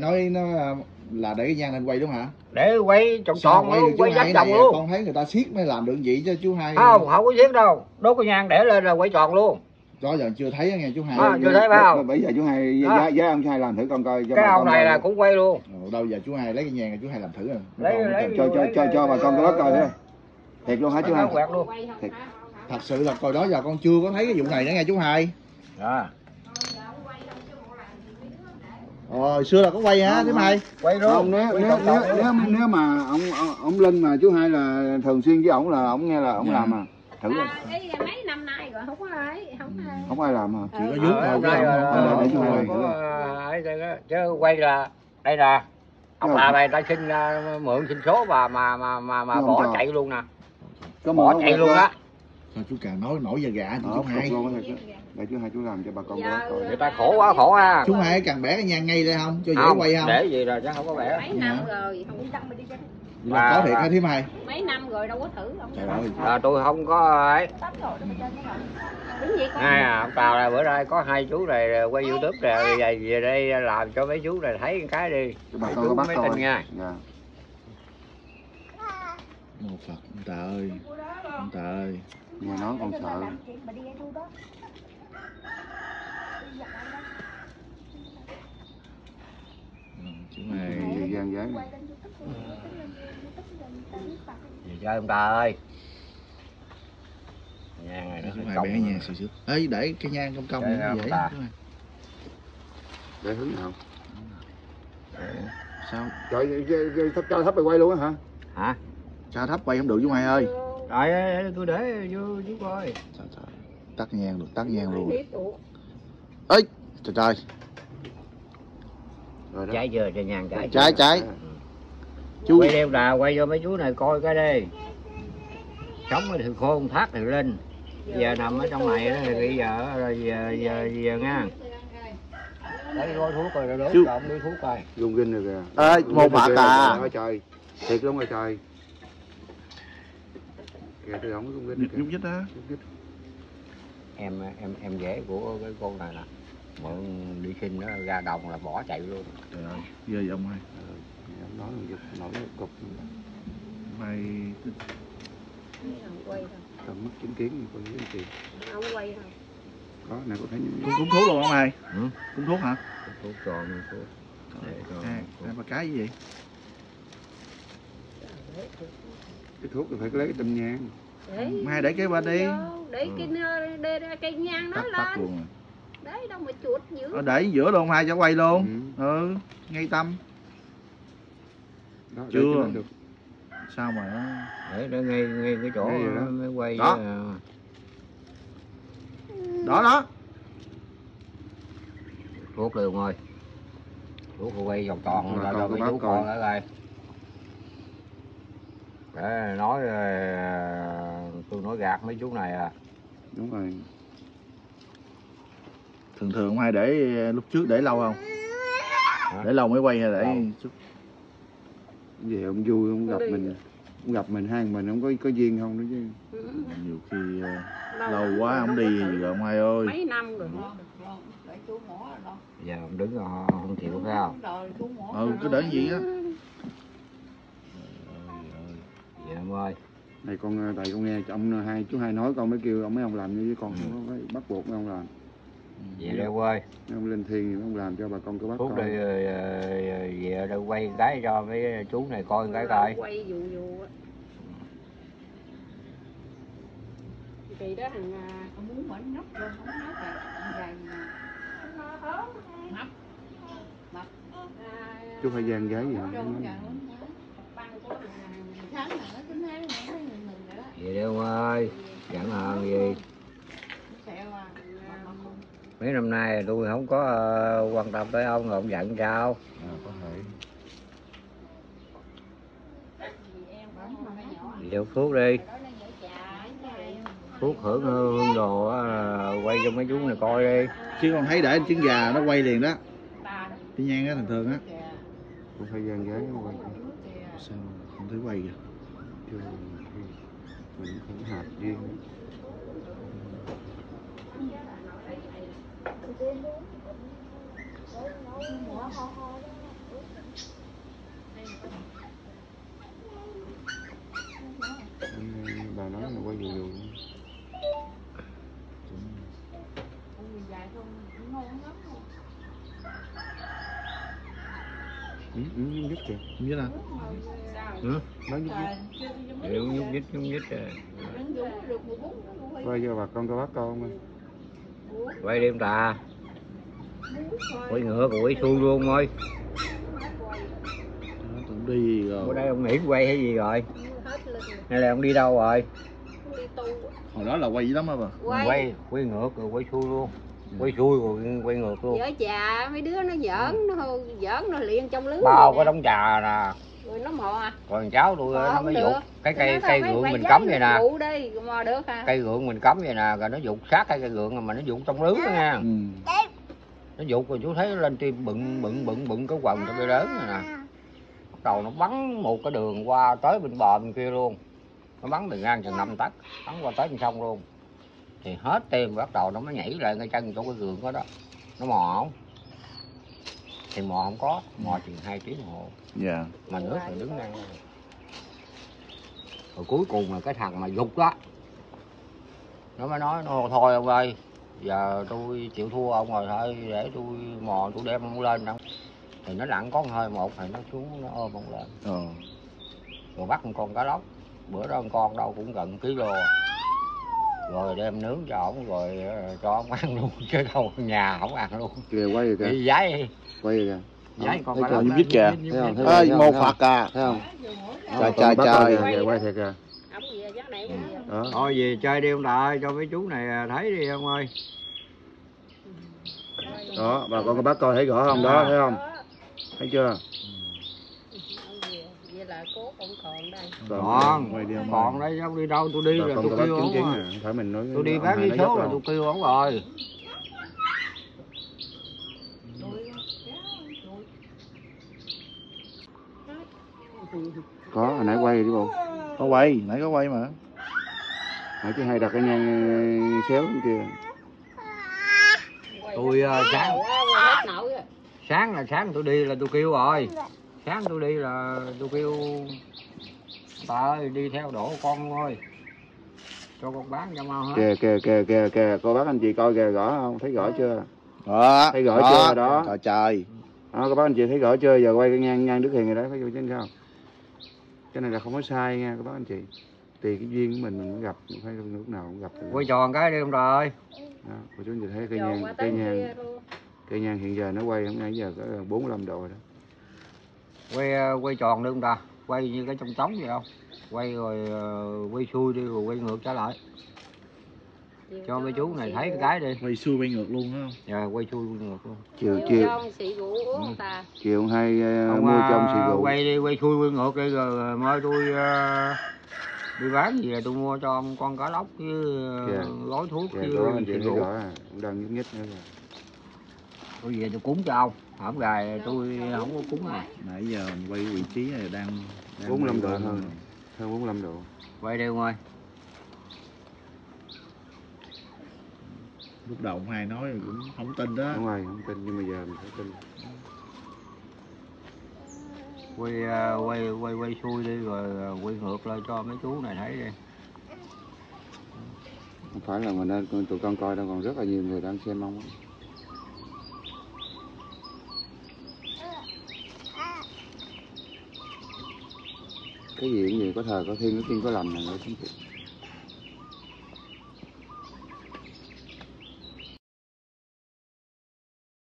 nói nó là để cái nhang lên quay đúng hả? Để quay tròn luôn, quay giáp vòng luôn. Con thấy người ta siết mới làm được vậy chứ chú Hai. Không có siết đâu, đốt cái nhang để lên là quay tròn luôn. Đó giờ chưa thấy nghe chú Hai. Chưa thấy phải không? Bây giờ chú Hai với ông chú Hai làm thử con coi cho cái ông này là cũng quay luôn. Đâu giờ chú Hai lấy cái nhang chú Hai làm thử rồi. Cho bà con coi coi thôi. Thiệt luôn hả chú Hai? Quẹt luôn. Thiệt. Thật sự là coi đó giờ con chưa có thấy cái vụ này nữa nghe chú Hai. Dạ. Xưa là có quay hả chú Hai? Quay luôn. Không, nếu mà ông Linh mà chú Hai là thường xuyên với ổng là ổng nghe là ổng làm à. Thử đi. Mấy năm nay rồi Không ai làm hả? Chỉ có vuốt thôi để chú Hai chứ quay là đây nè. Ông bà này ta xin mượn xin số mà bỏ chạy luôn nè. Bỏ chạy luôn đó. Sao chú càng nói nổi da gà chú Hai. Để chú Hai chú làm cho bà con coi. Người ta khổ quá khổ ha. Chú Hai càng bẻ cái nhang ngay đây không? Cho dễ quay không? Để gì rồi chứ không có bẻ. Mấy năm rồi không đâm đi chứ. Có thiệt hả thím Hai? Mấy năm rồi đâu có thử. Trời ơi. Là tôi không có ấy. Ông Tàu là bữa nay có hai chú này quay YouTube rồi về đây làm cho mấy chú này thấy cái đi. Bà con mấy tin nha. Một Phật ông Tà ơi. Ông Tà ơi. Nghe nói con sợ. Chú Hai gian giấy. Gì chơi ông Tà ơi. Nhang này nó chú Hai bẻ nhang xì xíu. Ê để cái nhang công như vậy. Để hứng nào. Sao? Trời cho thấp quay luôn á hả? Hả? Cha thấp quay không được chú Hai ơi. Rồi tôi để vô chú coi. Trời. Tắt nhang được, tắt nhang luôn. Ê, trời. Rồi đó. Trái chưa cho nhang cái. Trái. Chú quay đeo đà quay cho mấy chú này coi cái đi. Sống thì khôn thác thì lên. Giờ nằm ở trong này thì bây giờ rồi giờ nha. Đấy gói thuốc rồi rồi đốt ông đi thuốc coi. Rung rinh rồi kìa. một bạc à. Trời. Thiệt luôn rồi trời. Kìa tôi không rung rinh. Nhúc nhích á. Em rể của cái con này nè. Mượn đi xin nó ra đồng là bỏ chạy luôn. Trời ơi, ghê vậy ông Hai. Ông nói giật nổi cục. Mai Tầm mắt chứng kiến con với chị. Không quay đâu. Có này có thấy cúng thuốc luôn ông Hai. Cúng thuốc hả? Thuốc tròn thuốc. Hai ba cái gì vậy? Cái thuốc thì phải lấy cái tâm nhang. Hai để cái bên đi. Để cây nhang nó tắt lên. Luôn rồi. Đấy đâu mà chuột dữ. Để giữa luôn Hai cho quay luôn. Ngay tâm. Đó, chưa được. Sao mà nó để ngay cái chỗ đó mới quay đó. Đó. Thuốc luôn rồi. Thuốc quay vòng tròn là cho mấy chú coi ở đây. Để nói tôi nói gạt mấy chú này à. Đúng rồi. Thường ông Hai để lúc trước để lâu không? Để lâu mới quay hay để chút? Về ông vui ông gặp mình hai mình không có duyên không nữa chứ. Nhiều khi lâu quá không đi gì rồi ông Hai ơi. Mấy năm rồi. Giờ ông đứng không chịu phải không? Cứ để gì á. Dạ em ơi. Này tại con nghe ông chú Hai nói con mới kêu mấy ông làm như với con không có bắt buộc mấy ông làm. Về đây quay. Ông lên thiên thì ông làm cho bà con cứ bắt coi. Đi về đây quay cái cho mấy chú này coi cái coi. Quay vụ á. Kỳ đó thằng ông muốn mở nắp lên không nói dài mà. Chú phải gian gái gì không? Về đây ông ơi. Chẳng hạn gì. Mấy năm nay tôi không có quan tâm tới ông rồi ông giận sao? Có thể. Điệu thuốc đi. Thuốc hưởng hương đồ quay cho mấy chú này coi đi. Chứ con thấy để trứng gà nó quay liền đó. Cái nhang á thường á. Cũng phải gian gái nó quay. Sao không thấy quay kìa? Chứ mình không hợp duyên. Nhúc nhích kìa. Không biết nào. Ừ. Nó nhúc nhích. Nhúc nhích rồi. Quay cho bà con coi bác con ơi. Quay đêm ta. Quay ngựa quay xuôi luôn ơi. Tưởng đi Ở rồi. đây ông nghĩ quay hay gì rồi? Hay là ông đi đâu rồi? Hồi đó là quay dữ lắm á bà. Quay ngược rồi quay xuôi luôn. Quay xuôi rồi quay ngược luôn. Giỡn trà mấy đứa nó giỡn nó liền trong lưới. Bao có đống trà nè. Rồi nó mò à. Còn cháu tôi nó mới được. dục cái cây gượng mình giấy cắm vậy nè. phụ đi, mò được hả? Cây gượng mình cắm vậy nè, rồi nó dục sát cây gượng mà nó dục trong lưới đó nha. Nó dục rồi chú thấy nó lên tim bự cái quần trong cây lớn này nè. Bắt đầu nó bắn một cái đường qua tới bên bờ bên kia luôn. Nó bắn từ ngang chừng 5 tấc, bắn qua tới bên sông luôn. Thì hết tim bắt đầu nó mới nhảy lại ngay chân chỗ cái gượng đó đó. Nó mò không? Thì mò không có, mò chừng 2 tiếng đồng hồ. Dạ. Mà nước thì đứng ngang. Rồi cuối cùng là cái thằng mà dục đó, nó mới nói nó thôi ông ơi, giờ tôi chịu thua ông rồi, thôi để tôi mò tôi đem ông lên đâu. Thì nó lặn có hơi một thì nó xuống nó ôm ông lên. Rồi bắt một con cá lóc, bữa đó con đâu cũng gần kg. Rồi đem nướng cho ổng rồi cho ông ăn luôn, chứ đâu nhà ổng ăn luôn. Kìa quay rồi kìa. Đi giấy. Quay rồi kìa. Giấy con cá Còn lóc. nhúc nhích kìa. Ơi một Phật à. Thấy không? Trời. Kìa, quay thiệt kìa. Ông về giấc này cũng về. Đó. Thôi về chơi đi ông Đại, cho mấy chú này thấy đi ông ơi. Đó, bà con bác coi thấy rõ không? Đó, thấy không? Thấy chưa? Vậy là cố cũng còn đây. Còn đấy không đi đâu, tôi đi bà là con tôi bác kêu chứng ổng kiến rồi. nè, phải mình nói. Tôi đi bán cái số là tôi kêu ổng rồi. Có, hồi nãy quay đi bộ. Có quay, nãy có quay mà. Nãy chứ hay đặt cái nhang xéo bên kia. Tôi sáng tôi đi là tôi kêu rồi. Sáng tôi đi là tôi kêu bà ơi đi theo đổ con thôi. Cho con bán cho mau hết. Kìa, cô bác anh chị coi kìa, rõ không? Thấy rõ chưa? Đó. Thấy rõ chưa đó? Trời. Đó, các bác anh chị thấy rõ chưa? Giờ quay cái ngang Đức Hiền rồi đó, thấy chưa chứ không? Cái này là không có sai nha các bác anh chị. Tùy cái duyên của mình mới gặp, mình phải lúc nào cũng gặp. Quay tròn cái đi không rồi. Đó, cô chú anh chị thấy cây nhang hiện giờ nó quay hôm nay giờ có 45 độ rồi đó. Quay tròn đi không ta? Quay như cái trong vậy không? Quay rồi quay xuôi đi rồi quay ngược trở lại. Cho mấy chú này thấy cái đi. Quay xuôi quay ngược luôn không? Dạ quay xuôi quay ngược luôn. Chiều hay ông mua trong xì rượu. Quay đi, quay xuôi quay ngược đi rồi mới tôi đi bán gì là tôi mua cho ông con cá lóc với gói thuốc với xì rượu. Ông đang nhúc nhích nữa rồi. Tôi về tôi cúng cho ông. Hổng gài tôi không có cúng mà. Nãy giờ mình quay vị trí này đang 45 độ hơn 45 độ. Quay đi ông ơi. Lúc đầu ông hai nói cũng không tin đó. Đúng rồi, không tin nhưng mà giờ mình phải tin. Quay xuôi đi rồi quay ngược lại cho mấy chú này thấy đi. Không phải là mình nên tụi con coi đâu, còn rất là nhiều người đang xem mong. Cái gì cũng vậy, có thờ có thiên có tiên có lành này nữa.